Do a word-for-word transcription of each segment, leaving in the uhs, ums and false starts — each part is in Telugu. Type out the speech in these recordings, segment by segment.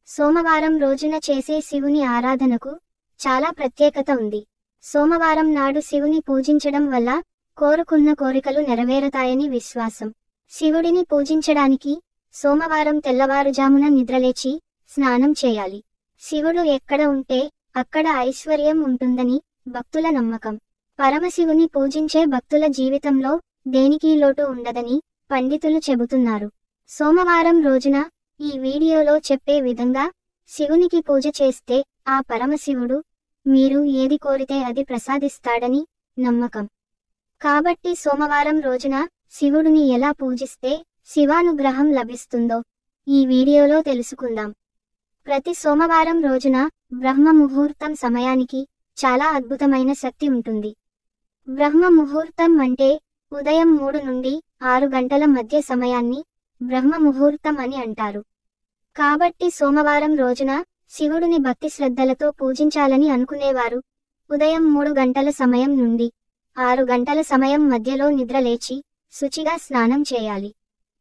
సోమవారం రోజున చేసే శివుని ఆరాధనకు చాలా ప్రత్యేకత ఉంది. సోమవారం నాడు శివుని పూజించడం వల్ల కోరుకున్న కోరికలు నెరవేరతాయని విశ్వాసం. శివుడిని పూజించడానికి సోమవారం తెల్లవారుజామున నిద్రలేచి స్నానం చేయాలి. శివుడు ఎక్కడ ఉంటే అక్కడ ఐశ్వర్యం ఉంటుందని భక్తుల నమ్మకం. పరమశివుని పూజించే భక్తుల జీవితంలో దేనికి లోటు ఉండదని పండితులు చెబుతున్నారు. సోమవారం రోజున ఈ వీడియోలో చెప్పే విధంగా శివునికి పూజ చేస్తే ఆ పరమశివుడు మీరు ఏది కోరితే అది ప్రసాదిస్తాడని నమ్మకం. కాబట్టి సోమవారం రోజున శివుడిని ఎలా పూజిస్తే శివానుగ్రహం లభిస్తుందో ఈ వీడియోలో తెలుసుకుందాం. ప్రతి సోమవారం రోజున బ్రహ్మ ముహూర్తం సమయానికి చాలా అద్భుతమైన శక్తి ఉంటుంది. బ్రహ్మ ముహూర్తం అంటే ఉదయం మూడు నుండి ఆరు గంటల మధ్య సమయాన్ని బ్రహ్మ ముహూర్తం అని అంటారు. కాబట్టి సోమవారం రోజున శివుడిని భక్తి శ్రద్ధలతో పూజించాలని అనుకునేవారు ఉదయం మూడు గంటల సమయం నుండి ఆరు గంటల సమయం మధ్యలో నిద్రలేచి శుచిగా స్నానం చేయాలి.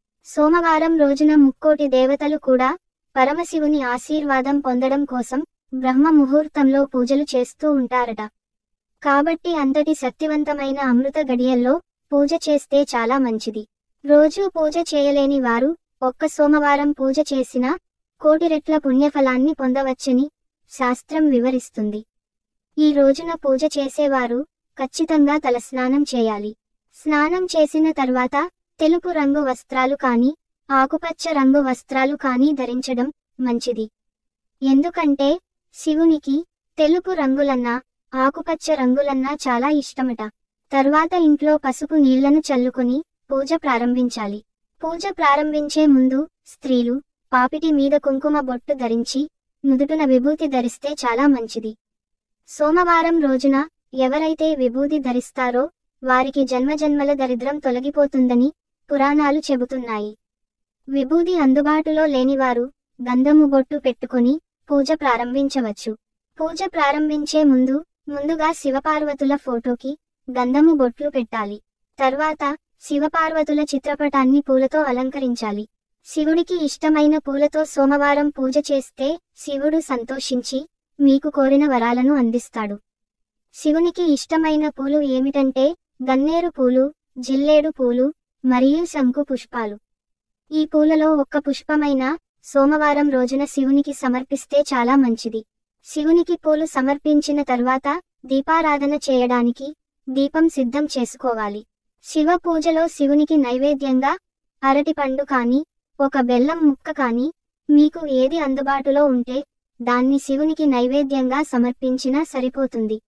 సోమవారం రోజున ముక్కోటి దేవతలు కూడా పరమశివుని ఆశీర్వాదం పొందడం కోసం బ్రహ్మ ముహూర్తంలో పూజలు చేస్తూ ఉంటారట. కాబట్టి అంతటి శక్తివంతమైన అమృత గడియల్లో పూజ చేస్తే చాలా మంచిది. రోజూ పూజ చేయలేని వారు ఒక్క సోమవారం పూజ చేసినా కోటి రెట్ల పుణ్యఫలాన్ని పొందవచ్చని శాస్త్రం వివరిస్తుంది. ఈ రోజున పూజ చేసేవారు ఖచ్చితంగా తలస్నానం చేయాలి. స్నానం చేసిన తర్వాత తెలుపు రంగు వస్త్రాలు కానీ ఆకుపచ్చ రంగు వస్త్రాలు కానీ ధరించడం మంచిది. ఎందుకంటే శివునికి తెలుపు రంగులన్నా ఆకుపచ్చ రంగులన్నా చాలా ఇష్టమట. తర్వాత ఇంట్లో పసుపు నీళ్లను చల్లుకొని పూజ ప్రారంభించాలి. పూజ ప్రారంభించే ముందు స్త్రీలు పాపిటి మీద కుంకుమ బొట్టు ధరించి నుదుటున విభూతి ధరిస్తే చాలా మంచిది. సోమవారం రోజున ఎవరైతే విభూతి ధరిస్తారో వారికి జన్మజన్మల దరిద్రం తొలగిపోతుందని పురాణాలు చెబుతున్నాయి. విభూతి అందుబాటులో లేనివారు గంధము బొట్టు పెట్టుకొని పూజ ప్రారంభించవచ్చు. పూజ ప్రారంభించే ముందు ముందుగా శివపార్వతుల ఫోటోకి గంధము బొట్లు పెట్టాలి. తర్వాత శివపార్వతుల చిత్రపటాన్ని పూలతో అలంకరించాలి. శివుడికి ఇష్టమైన పూలతో సోమవారం పూజ చేస్తే శివుడు సంతోషించి మీకు కోరిన వరాలను అందిస్తాడు. శివునికి ఇష్టమైన పూలు ఏమిటంటే గన్నేరు పూలు, జిల్లేడు పూలు మరియు శంకు పుష్పాలు. ఈ పూలలో ఒక్క పుష్పమైన సోమవారం రోజున శివునికి సమర్పిస్తే చాలా మంచిది. శివునికి పూలు సమర్పించిన తర్వాత దీపారాధన చేయడానికి దీపం సిద్ధం చేసుకోవాలి. శివ పూజలో శివునికి నైవేద్యంగా అరటిపండు కానీ ఒక బెల్లం ముక్క కానీ మీకు ఏది అందుబాటులో ఉంటే దాన్ని శివునికి నైవేద్యంగా సమర్పించినా సరిపోతుంది.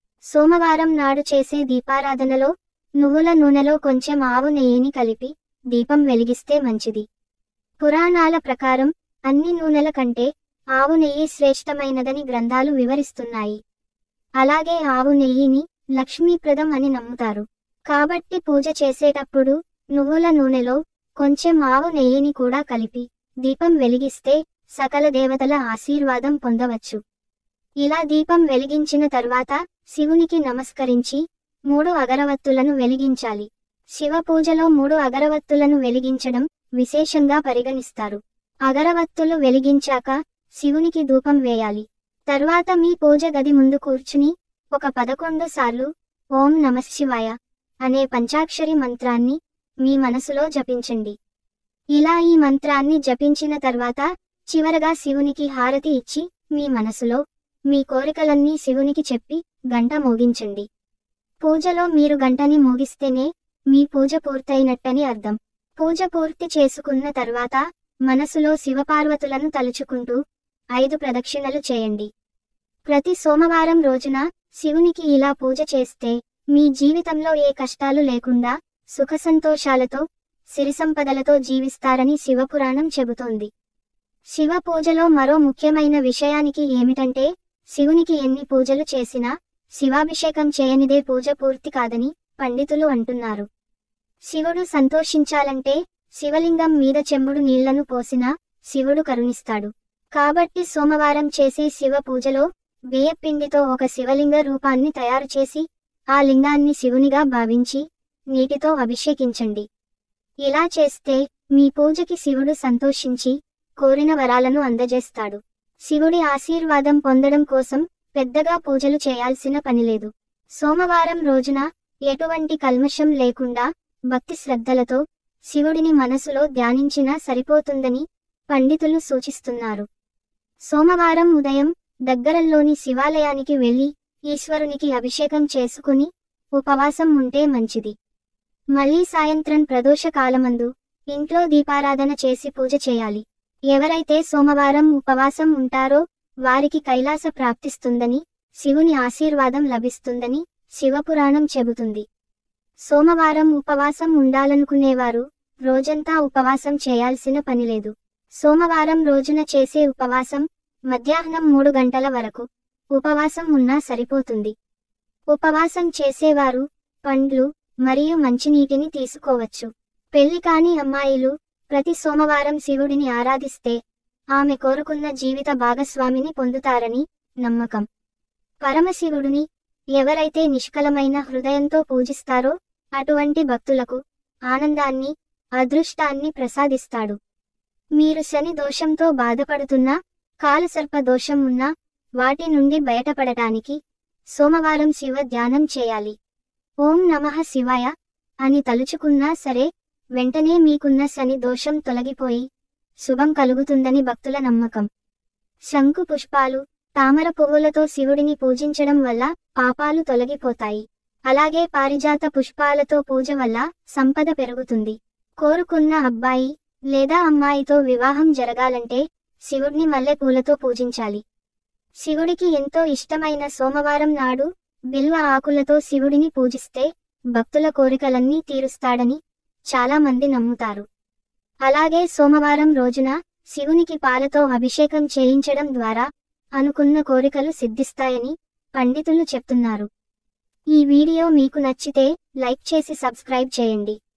సోమవారం నాడు చేసే దీపారాధనలో నువ్వుల నూనెలో కొంచెం ఆవు నెయ్యిని కలిపి దీపం వెలిగిస్తే మంచిది. పురాణాల ప్రకారం అన్ని నూనెల కంటే ఆవు నెయ్యి శ్రేష్టమైనదని గ్రంథాలు వివరిస్తున్నాయి. అలాగే ఆవు నెయ్యిని లక్ష్మీప్రదం అని నమ్ముతారు. కాబట్టి పూజ చేసేటప్పుడు నువ్వుల నూనెలో కొంచెం ఆవు నెయ్యిని కూడా కలిపి దీపం వెలిగిస్తే సకల దేవతల ఆశీర్వాదం పొందవచ్చు. ఇలా దీపం వెలిగించిన తర్వాత శివునికి నమస్కరించి మూడు అగరవత్తులను వెలిగించాలి. శివ పూజలో మూడు అగరవత్తులను వెలిగించడం విశేషంగా పరిగణిస్తారు. అగరవత్తులు వెలిగించాక శివునికి ధూపం వేయాలి. తర్వాత మీ పూజ గది ముందు కూర్చుని ఒక పదకొండు సార్లు ఓం నమఃశివాయ అనే పంచాక్షరి మంత్రాన్ని మీ మనసులో జపించండి. ఇలా ఈ మంత్రాన్ని జపించిన తర్వాత చివరగా శివునికి హారతి ఇచ్చి మీ మనసులో మీ కోరికలన్నీ శివునికి చెప్పి గంట మోగించండి. పూజలో మీరు గంటని మోగిస్తేనే మీ పూజ పూర్తయినట్టని అర్థం. పూజ పూర్తి చేసుకున్న తర్వాత మనసులో శివపార్వతులను తలుచుకుంటూ ఐదు ప్రదక్షిణలు చేయండి. ప్రతి సోమవారం రోజున శివునికి ఇలా పూజ చేస్తే మీ జీవితంలో ఏ కష్టాలు లేకుండా సుఖ సంతోషాలతో సిరిసంపదలతో జీవిస్తారని శివపురాణం చెబుతోంది. శివ పూజలో మరో ముఖ్యమైన విషయానికి ఏమిటంటే శివునికి ఎన్ని పూజలు చేసినా శివాభిషేకం చేయనిదే పూజ పూర్తి కాదని పండితులు అంటున్నారు. శివుడు సంతోషించాలంటే శివలింగం మీద చెంబుడు నీళ్లను పోసినా శివుడు కరుణిస్తాడు. కాబట్టి సోమవారం చేసే శివ పూజలో బియ్యపిండితో ఒక శివలింగ రూపాన్ని తయారు చేసి ఆ లింగాన్ని శివునిగా భావించి నీటితో అభిషేకించండి. ఇలా చేస్తే మీ పూజకి శివుడు సంతోషించి కోరిన వరాలను అందజేస్తాడు. శివుడి ఆశీర్వాదం పొందడం కోసం పెద్దగా పూజలు చేయాల్సిన పనిలేదు. సోమవారం రోజున ఎటువంటి కల్మషం లేకుండా భక్తి శ్రద్ధలతో శివుడిని మనసులో ధ్యానించినా సరిపోతుందని పండితులు సూచిస్తున్నారు. సోమవారం ఉదయం దగ్గరల్లోని శివాలయానికి వెళ్లి ఈశ్వరునికి అభిషేకం చేసుకుని ఉపవాసం ఉంటే మంచిది. మళ్లీ సాయంత్రం ప్రదోష కాలమందు ఇంట్లో దీపారాధన చేసి పూజ చేయాలి. ఎవరైతే సోమవారం ఉపవాసం ఉంటారో వారికి కైలాస ప్రాప్తిస్తుందని, శివుని ఆశీర్వాదం లభిస్తుందని శివపురాణం చెబుతుంది. సోమవారం ఉపవాసం ఉండాలనుకునేవారు రోజంతా ఉపవాసం చేయాల్సిన పనిలేదు. సోమవారం రోజున చేసే ఉపవాసం మధ్యాహ్నం మూడు గంటల వరకు ఉపవాసం ఉన్నా సరిపోతుంది. ఉపవాసం చేసేవారు పండ్లు మరియు మంచినీటిని తీసుకోవచ్చు. పెళ్లి కాని అమ్మాయిలు ప్రతి సోమవారం శివుడిని ఆరాధిస్తే ఆమె కోరుకున్న జీవిత భాగస్వామిని పొందుతారని నమ్మకం. పరమశివుడిని ఎవరైతే నిష్కలమైన హృదయంతో పూజిస్తారో అటువంటి భక్తులకు ఆనందాన్ని, అదృష్టాన్ని ప్రసాదిస్తాడు. మీరు శని దోషంతో బాధపడుతున్నా, కాలసర్ప దోషం ఉన్నా వాటి నుండి బయటపడటానికి సోమవారం శివ ధ్యానం చేయాలి. ఓం నమః శివాయ అని తలుచుకున్నా సరే వెంటనే మీకున్న శని దోషం తొలగిపోయి శుభం కలుగుతుందని భక్తుల నమ్మకం. శంకు పుష్పాలు, తామర పువ్వులతో శివుడిని పూజించడం వల్ల పాపాలు తొలగిపోతాయి. అలాగే పారిజాత పుష్పాలతో పూజ వల్ల సంపద పెరుగుతుంది. కోరుకున్న అబ్బాయి లేదా అమ్మాయితో వివాహం జరగాలంటే శివుడిని మల్లెపూలతో పూజించాలి. శివుడికి ఎంతో ఇష్టమైన సోమవారం నాడు బిల్వ ఆకులతో శివుడిని పూజిస్తే భక్తుల కోరికలన్నీ తీరుస్తాడని చాలా మంది నమ్ముతారు. అలాగే సోమవారం రోజున శివునికి పాలతో అభిషేకం చేయించడం ద్వారా అనుకున్న కోరికలు సిద్ధిస్తాయని పండితులు చెప్తున్నారు. ఈ వీడియో మీకు నచ్చితే లైక్ చేసి సబ్స్క్రైబ్ చేయండి.